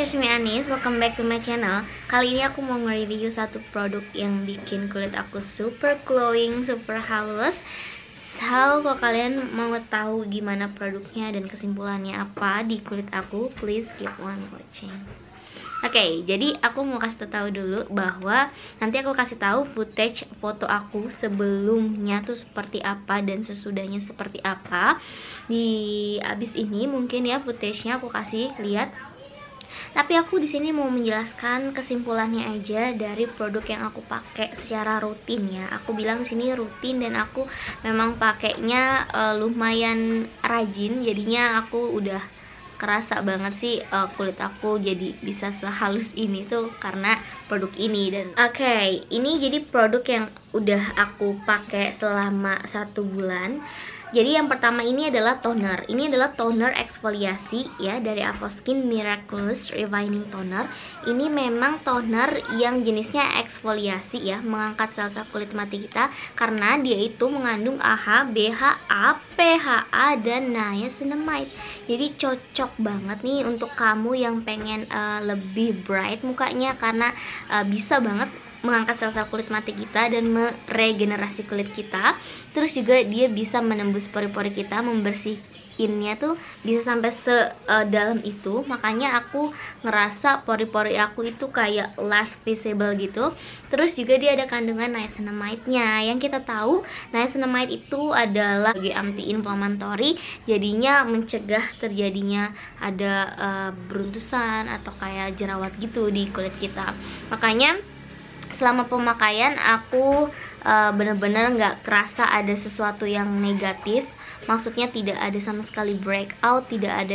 here's me Anis, welcome back to my channel. Kali ini aku mau nge-review satu produk yang bikin kulit aku super glowing, super halus. So, kalau kalian mau tahu gimana produknya dan kesimpulannya apa di kulit aku, please keep on watching. Oke, jadi aku mau kasih tahu dulu bahwa nanti aku kasih tahu footage foto aku sebelumnya tuh seperti apa dan sesudahnya seperti apa. Di abis ini mungkin ya footage-nya aku kasih lihat. Tapi aku di sini mau menjelaskan kesimpulannya aja dari produk yang aku pakai secara rutin ya. Aku bilang sini rutin dan aku memang pakainya lumayan rajin. Jadinya aku udah kerasa banget sih kulit aku jadi bisa sehalus ini tuh karena produk ini. Dan oke, ini jadi produk yang udah aku pakai selama 1 bulan. Jadi yang pertama ini adalah toner. Ini adalah toner eksfoliasi ya dari Avoskin Miraculous Revining Toner. Ini memang toner yang jenisnya eksfoliasi ya, mengangkat sel-sel kulit mati kita karena dia itu mengandung AHA, BHA, PHA dan niacinamide. Jadi cocok banget nih untuk kamu yang pengen lebih bright mukanya karena bisa banget mengangkat sel-sel kulit mati kita dan meregenerasi kulit kita. Terus juga dia bisa menembus pori-pori kita, membersihinnya tuh bisa sampai sedalam itu. Makanya aku ngerasa pori-pori aku itu kayak less visible gitu. Terus juga dia ada kandungan niacinamide-nya. Yang kita tahu niacinamide itu adalah sebagai anti-inflammatory, jadinya mencegah terjadinya ada beruntusan atau kayak jerawat gitu di kulit kita. Makanya selama pemakaian aku bener-bener nggak kerasa ada sesuatu yang negatif. Maksudnya tidak ada sama sekali breakout, tidak ada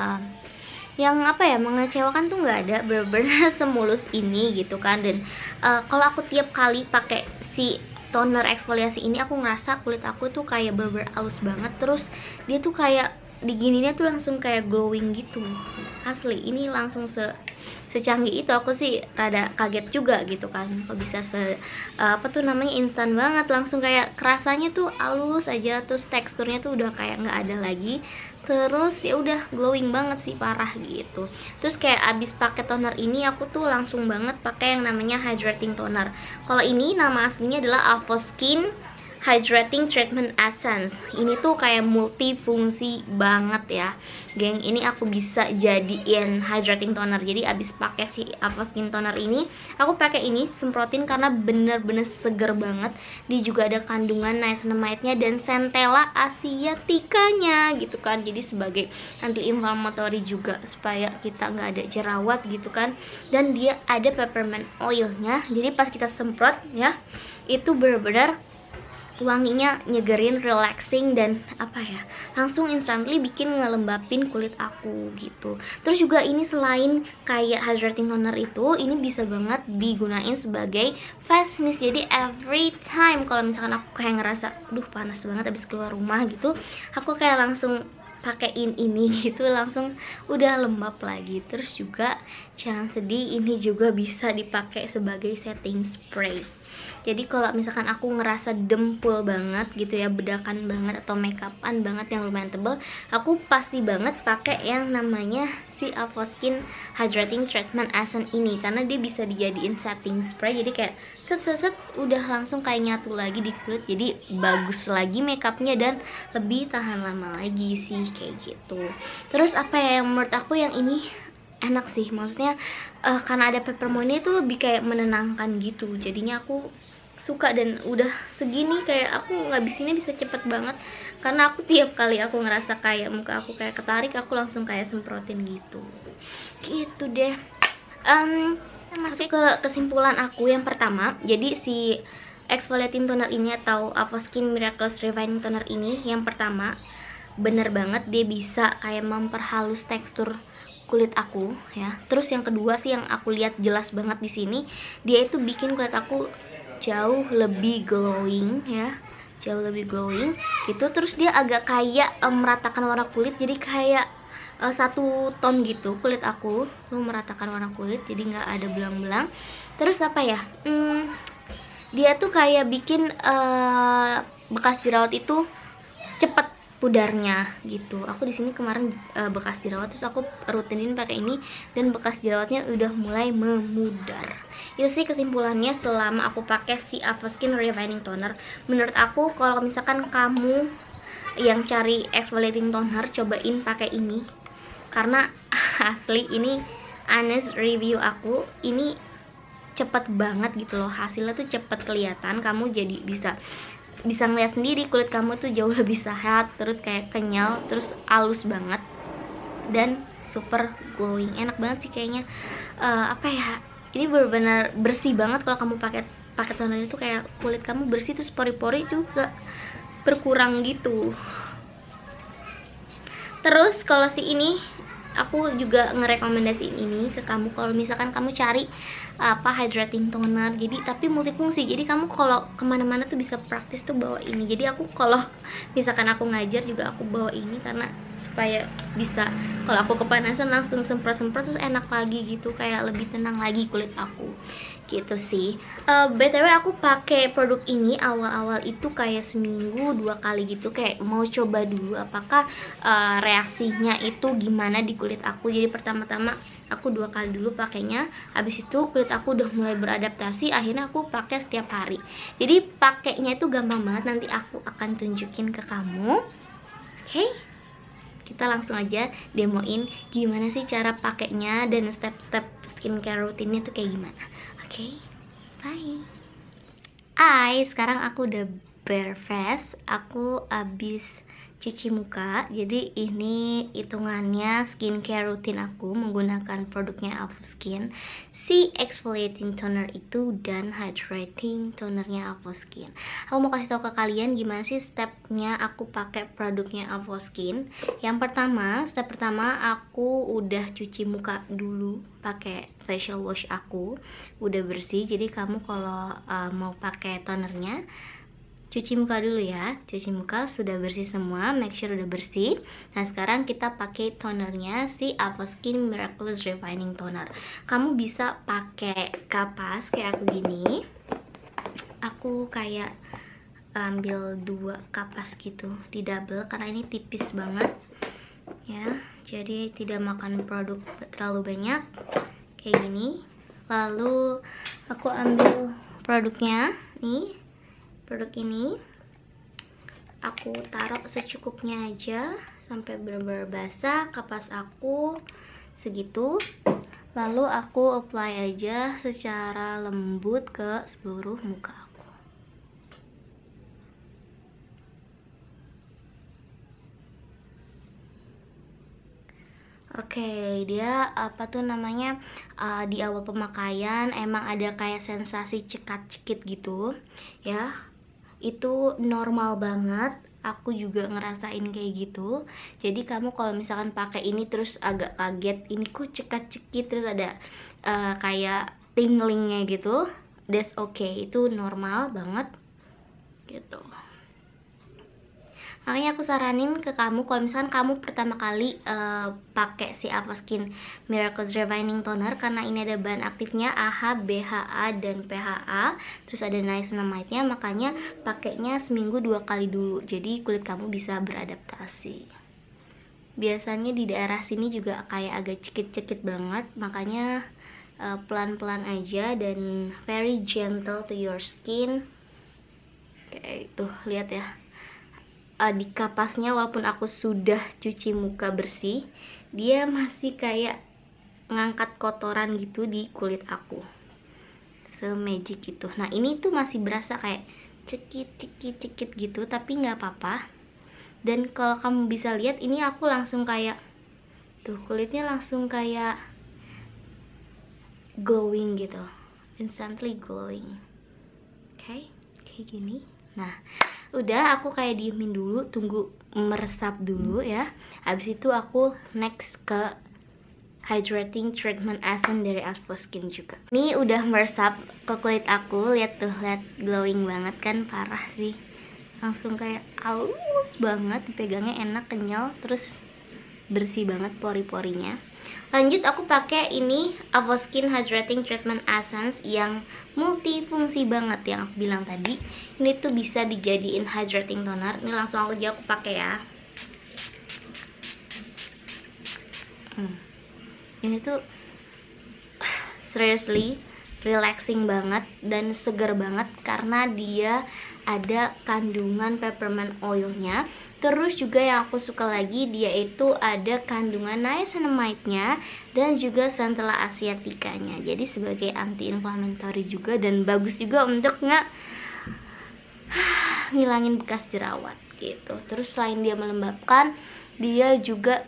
yang apa ya, mengecewakan tuh nggak ada. Bener-bener semulus ini gitu kan. Dan kalau aku tiap kali pakai si toner eksfoliasi ini, aku ngerasa kulit aku tuh kayak bener-bener halus banget. Terus dia tuh kayak digininya tuh langsung kayak glowing gitu. Asli, ini langsung secanggih itu. Aku sih rada kaget juga gitu kan, kok bisa apa tuh namanya, instan banget, langsung kayak kerasanya tuh halus aja, terus teksturnya tuh udah kayak nggak ada lagi, terus ya udah glowing banget sih, parah gitu. Terus kayak abis pakai toner ini aku tuh langsung banget pakai yang namanya hydrating toner. Kalau ini nama aslinya adalah Avoskin Hydrating Treatment Essence. Ini tuh kayak multifungsi banget ya, geng. Ini aku bisa jadiin hydrating toner. Jadi abis pakai si Avoskin toner ini, aku pakai ini semprotin karena bener-bener seger banget. Dia juga ada kandungan niacinamide-nya dan centella asiaticanya gitu kan. Jadi sebagai anti-inflammatory juga supaya kita nggak ada jerawat gitu kan. Dan dia ada peppermint oil-nya. Jadi pas kita semprot ya, itu bener-bener wanginya nyegerin, relaxing, dan apa ya, langsung instantly bikin ngelembapin kulit aku gitu. Terus juga ini selain kayak hydrating toner itu, ini bisa banget digunain sebagai face mist. Jadi every time kalau misalkan aku kayak ngerasa aduh panas banget abis keluar rumah gitu, aku kayak langsung pakein ini gitu, langsung udah lembab lagi. Terus juga jangan sedih, ini juga bisa dipakai sebagai setting spray. Jadi kalau misalkan aku ngerasa dempul banget gitu ya, bedakan banget atau makeupan banget yang lumayan tebel, aku pasti banget pakai yang namanya si Avoskin Hydrating Treatment Essence ini, karena dia bisa dijadiin setting spray. Jadi kayak set udah langsung kayak nyatu lagi di kulit, jadi bagus lagi makeupnya dan lebih tahan lama lagi sih kayak gitu. Terus apa ya, yang menurut aku yang ini enak sih, maksudnya karena ada peppermint itu lebih kayak menenangkan gitu, jadinya aku suka. Dan udah segini kayak aku ngabisinnya bisa cepet banget karena aku tiap kali aku ngerasa kayak muka aku kayak ketarik, aku langsung kayak semprotin gitu deh. Masuk ke kesimpulan aku yang pertama. Jadi si exfoliating toner ini atau Avoskin Miraculous Revining Toner ini, yang pertama bener banget dia bisa kayak memperhalus tekstur kulit aku ya. Terus yang kedua sih yang aku lihat jelas banget di sini, dia itu bikin kulit aku jauh lebih glowing ya, jauh lebih glowing gitu. Terus dia agak kayak meratakan warna kulit, jadi kayak satu ton gitu kulit aku tuh, meratakan warna kulit, jadi nggak ada belang-belang. Terus apa ya, dia tuh kayak bikin bekas jerawat itu cepet pudarnya gitu. Aku di sini kemarin bekas jerawat, terus aku rutinin pakai ini dan bekas jerawatnya udah mulai memudar. Itu sih kesimpulannya selama aku pakai si Avoskin Refining Toner. Menurut aku kalau misalkan kamu yang cari exfoliating toner, cobain pakai ini karena asli ini honest review aku, ini cepet banget gitu loh, hasilnya tuh cepet kelihatan. Kamu jadi bisa ngeliat sendiri kulit kamu tuh jauh lebih sehat, terus kayak kenyal, terus halus banget dan super glowing. Enak banget sih kayaknya. Apa ya, ini benar-benar bersih banget kalau kamu pakai toner itu, kayak kulit kamu bersih, terus pori-pori juga berkurang gitu. Terus kalau si ini aku juga ngerekomendasiin ini ke kamu kalau misalkan kamu cari hydrating toner, jadi tapi multifungsi. Jadi kamu kalau kemana-mana tuh bisa praktis tuh bawa ini. Jadi aku kalau misalkan aku ngajar juga aku bawa ini karena supaya bisa kalau aku kepanasan langsung semprot-semprot terus enak lagi gitu, kayak lebih tenang lagi kulit aku gitu sih. BTW aku pakai produk ini awal-awal itu kayak seminggu 2 kali gitu, kayak mau coba dulu apakah reaksinya itu gimana di kulit aku. Jadi pertama-tama aku 2 kali dulu pakainya, habis itu kulit aku udah mulai beradaptasi, akhirnya aku pakai setiap hari. Jadi pakainya itu gampang banget, nanti aku akan tunjukin ke kamu. Oke, kita langsung aja demoin gimana sih cara pakainya dan step-step skincare rutinnya tuh kayak gimana. Oke, bye. Sekarang aku udah bare face, aku abis cuci muka. Jadi ini hitungannya skincare rutin aku menggunakan produknya Avoskin, si exfoliating toner itu dan hydrating tonernya Avoskin. Aku mau kasih tahu ke kalian gimana sih stepnya aku pakai produknya Avoskin. Yang pertama, step pertama aku udah cuci muka dulu pakai facial wash, aku udah bersih. Jadi kamu kalau mau pakai tonernya cuci muka dulu ya. Cuci muka sudah bersih semua, make sure udah bersih. Nah sekarang kita pakai tonernya si Avoskin Miraculous Refining Toner. Kamu bisa pakai kapas kayak aku gini. Aku kayak ambil 2 kapas gitu, di double karena ini tipis banget ya, jadi tidak makan produk terlalu banyak kayak gini. Lalu aku ambil produknya nih, produk ini aku taruh secukupnya aja sampai benar-benar basah kapas aku segitu. Lalu aku apply aja secara lembut ke seluruh muka aku. Oke, dia apa tuh namanya, di awal pemakaian emang ada kayak sensasi cekat-cekit gitu ya. Itu normal banget, aku juga ngerasain kayak gitu. Jadi kamu kalau misalkan pakai ini terus agak kaget, ini kok cekat-cekit terus ada kayak tinglingnya gitu, that's okay, itu normal banget gitu. Makanya aku saranin ke kamu kalau misalkan kamu pertama kali pakai si Avoskin Miraculous Refining Toner, karena ini ada bahan aktifnya AHA, BHA, dan PHA, terus ada niacinamide-nya, makanya pakainya seminggu 2 kali dulu. Jadi kulit kamu bisa beradaptasi. Biasanya di daerah sini juga kayak agak cekit-cekit banget, makanya pelan-pelan aja dan very gentle to your skin. Kayak itu, lihat ya. Di kapasnya walaupun aku sudah cuci muka bersih, dia masih kayak ngangkat kotoran gitu di kulit aku, se-magic gitu. Nah ini tuh masih berasa kayak cekit gitu, tapi nggak apa-apa. Dan kalau kamu bisa lihat ini aku langsung kayak tuh, kulitnya langsung kayak glowing gitu, instantly glowing. Oke, kayak gini. Nah udah, aku kayak diemin dulu, tunggu meresap dulu ya. Habis itu aku next ke hydrating treatment essence dari Avoskin juga. Ini udah meresap ke kulit aku, lihat tuh, lihat glowing banget kan, parah sih. Langsung kayak halus banget, dipegangnya enak, kenyal, terus bersih banget pori-porinya. Lanjut aku pakai ini Avoskin Hydrating Treatment Essence yang multifungsi banget yang aku bilang tadi. Ini tuh bisa dijadiin hydrating toner. Ini langsung aja aku pakai ya. Ini tuh seriously relaxing banget dan seger banget karena dia ada kandungan peppermint oilnya. Terus juga yang aku suka lagi, dia itu ada kandungan niacinamide-nya dan juga centella asiatica-nya. Jadi sebagai anti-inflammatory juga, dan bagus juga untuk ngilangin bekas jerawat gitu. Terus selain dia melembabkan, dia juga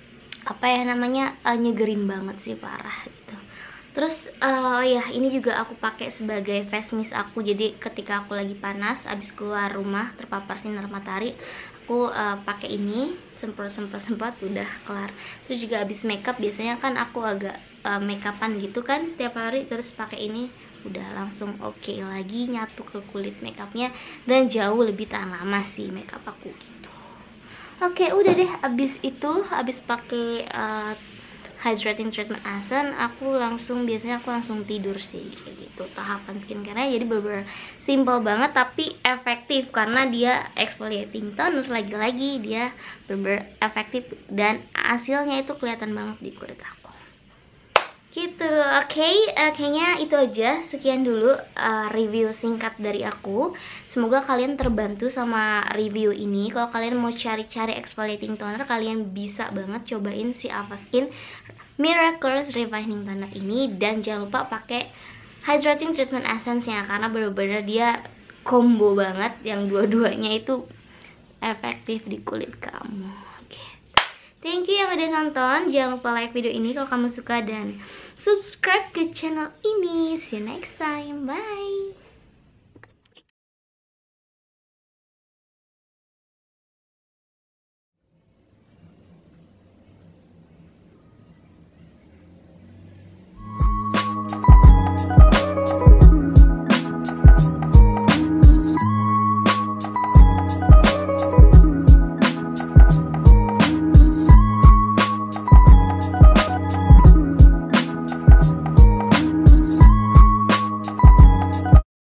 nyegerin banget sih, parah gitu. Terus ya ini juga aku pakai sebagai face mist aku. Jadi ketika aku lagi panas abis keluar rumah terpapar sinar matahari, aku pakai ini, semprot udah kelar. Terus juga abis makeup, biasanya kan aku agak makeupan gitu kan setiap hari, terus pakai ini udah langsung oke lagi, nyatu ke kulit makeupnya dan jauh lebih tahan lama sih makeup aku gitu. Oke, udah deh, abis pakai hydrating treatment essence, biasanya aku langsung tidur sih kayak gitu. Tahapan skincare-nya jadi bener-bener simple banget tapi efektif karena dia exfoliating tone. Terus lagi-lagi dia bener-bener efektif dan hasilnya itu kelihatan banget di kulit aku gitu. Oke, kayaknya itu aja. Sekian dulu review singkat dari aku. Semoga kalian terbantu sama review ini. Kalau kalian mau cari-cari exfoliating toner, kalian bisa banget cobain si Avaskin Miraculous Refining Toner ini. Dan jangan lupa pakai hydrating treatment essence-nya karena bener-bener dia combo banget, yang dua-duanya itu efektif di kulit kamu. Thank you yang udah nonton. Jangan lupa like video ini kalau kamu suka dan subscribe ke channel ini. See you next time. Bye.